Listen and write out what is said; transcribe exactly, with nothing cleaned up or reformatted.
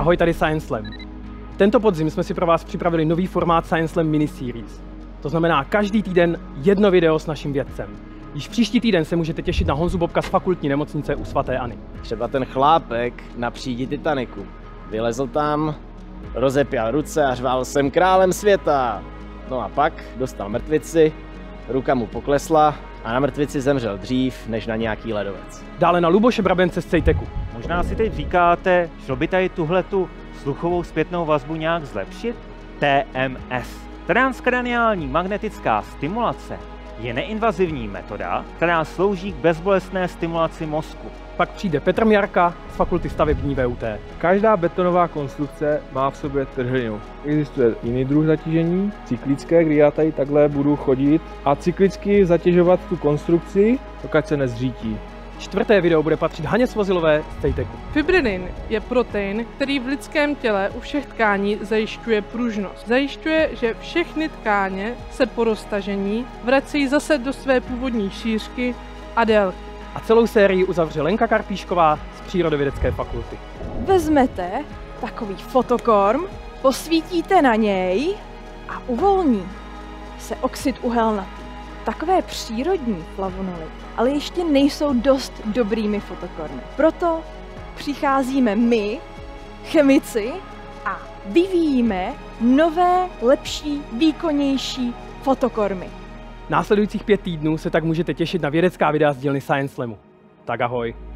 Ahoj, tady Science Slam. Tento podzim jsme si pro vás připravili nový formát Science Slam miniseries. To znamená každý týden jedno video s naším vědcem. Již příští týden se můžete těšit na Honzu Bobka z fakultní nemocnice u svaté Anny. Třeba ten chlápek na přídi Titaniku. Vylezl tam, rozepěl ruce a řval: jsem králem světa. No a pak dostal mrtvici, ruka mu poklesla a na mrtvici zemřel dřív než na nějaký ledovec. Dále na Luboše Brabence z Cejteku. Možná si teď říkáte, šlo by tady tuhletu sluchovou zpětnou vazbu nějak zlepšit? T M S. Transkraniální magnetická stimulace je neinvazivní metoda, která slouží k bezbolestné stimulaci mozku. Pak přijde Petr Mjarka z fakulty stavební V U T. Každá betonová konstrukce má v sobě trhlinu. Existuje jiný druh zatížení, cyklické, kdy já tady takhle budu chodit a cyklicky zatěžovat tu konstrukci, dokud se nezřítí. Čtvrté video bude patřit Haně Svozilové z Cejteku. Fibrinin je protein, který v lidském těle u všech tkání zajišťuje pružnost. Zajišťuje, že všechny tkáně se po roztažení vracejí zase do své původní šířky a délky. A celou sérii uzavře Lenka Karpíšková z Přírodovědecké fakulty. Vezmete takový fotokorm, posvítíte na něj a uvolní se oxid uhelnatý. Takové přírodní flavonoly ale ještě nejsou dost dobrými fotokormy. Proto přicházíme my, chemici, a vyvíjíme nové, lepší, výkonnější fotokormy. Následujících pět týdnů se tak můžete těšit na vědecká videa z dílny Science Slamu. Tak ahoj.